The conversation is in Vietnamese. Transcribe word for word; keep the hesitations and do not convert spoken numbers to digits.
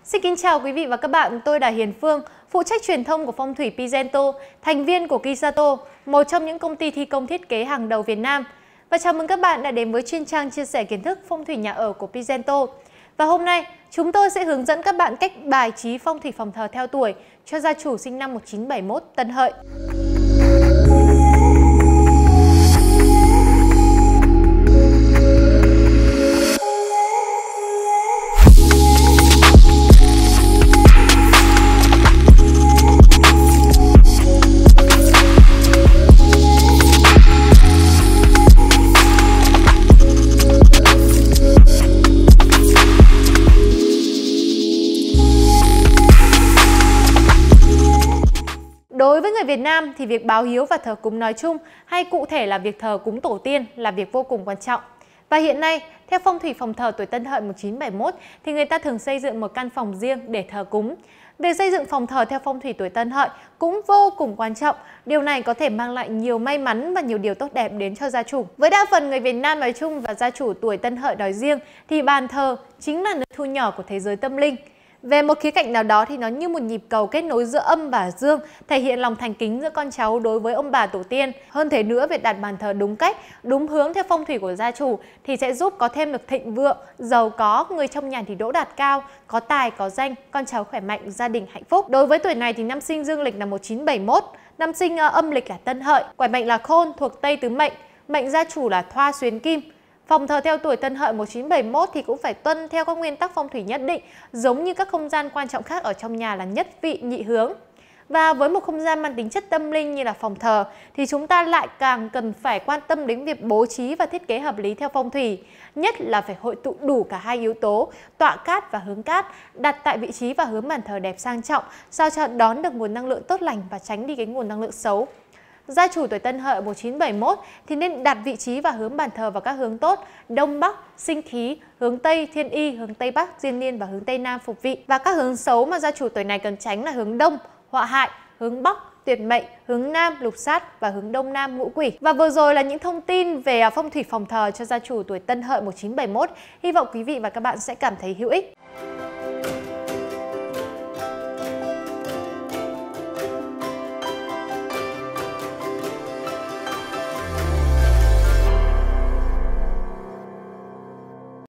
Xin kính chào quý vị và các bạn, tôi là Hiền Phương, phụ trách truyền thông của Phong thủy Pizento, thành viên của Kisato, một trong những công ty thi công thiết kế hàng đầu Việt Nam. Và chào mừng các bạn đã đến với chuyên trang chia sẻ kiến thức phong thủy nhà ở của Pizento. Và hôm nay, chúng tôi sẽ hướng dẫn các bạn cách bài trí phong thủy phòng thờ theo tuổi cho gia chủ sinh năm một nghìn chín trăm bảy mươi mốt Tân Hợi. Đối với người Việt Nam thì việc báo hiếu và thờ cúng nói chung, hay cụ thể là việc thờ cúng tổ tiên, là việc vô cùng quan trọng. Và hiện nay, theo phong thủy phòng thờ tuổi Tân Hợi một nghìn chín trăm bảy mươi mốt thì người ta thường xây dựng một căn phòng riêng để thờ cúng. Việc xây dựng phòng thờ theo phong thủy tuổi Tân Hợi cũng vô cùng quan trọng. Điều này có thể mang lại nhiều may mắn và nhiều điều tốt đẹp đến cho gia chủ. Với đa phần người Việt Nam nói chung và gia chủ tuổi Tân Hợi nói riêng thì bàn thờ chính là nơi thu nhỏ của thế giới tâm linh. Về một khía cạnh nào đó thì nó như một nhịp cầu kết nối giữa âm và dương, thể hiện lòng thành kính giữa con cháu đối với ông bà tổ tiên. Hơn thế nữa, việc đặt bàn thờ đúng cách, đúng hướng theo phong thủy của gia chủ thì sẽ giúp có thêm được thịnh vượng, giàu có, người trong nhà thì đỗ đạt cao, có tài, có danh, con cháu khỏe mạnh, gia đình hạnh phúc. Đối với tuổi này thì năm sinh dương lịch là một nghìn chín trăm bảy mươi mốt, năm sinh âm lịch là Tân Hợi, quẻ mệnh là Khôn thuộc Tây Tứ Mệnh, mệnh gia chủ là Thoa Xuyến Kim. Phòng thờ theo tuổi Tân Hợi một nghìn chín trăm bảy mươi mốt thì cũng phải tuân theo các nguyên tắc phong thủy nhất định, giống như các không gian quan trọng khác ở trong nhà là nhất vị nhị hướng. Và với một không gian mang tính chất tâm linh như là phòng thờ thì chúng ta lại càng cần phải quan tâm đến việc bố trí và thiết kế hợp lý theo phong thủy. Nhất là phải hội tụ đủ cả hai yếu tố, tọa cát và hướng cát, đặt tại vị trí và hướng bàn thờ đẹp sang trọng, sao cho đón được nguồn năng lượng tốt lành và tránh đi cái nguồn năng lượng xấu. Gia chủ tuổi Tân Hợi một nghìn chín trăm bảy mươi mốt thì nên đặt vị trí và hướng bàn thờ vào các hướng tốt: Đông Bắc, Sinh Khí, hướng Tây, Thiên Y, hướng Tây Bắc, Diên Niên và hướng Tây Nam, Phục Vị. Và các hướng xấu mà gia chủ tuổi này cần tránh là hướng Đông, Họa Hại, hướng Bắc, Tuyệt Mệnh, hướng Nam, Lục Sát và hướng Đông Nam, Ngũ Quỷ. Và vừa rồi là những thông tin về phong thủy phòng thờ cho gia chủ tuổi Tân Hợi một nghìn chín trăm bảy mươi mốt. Hy vọng quý vị và các bạn sẽ cảm thấy hữu ích.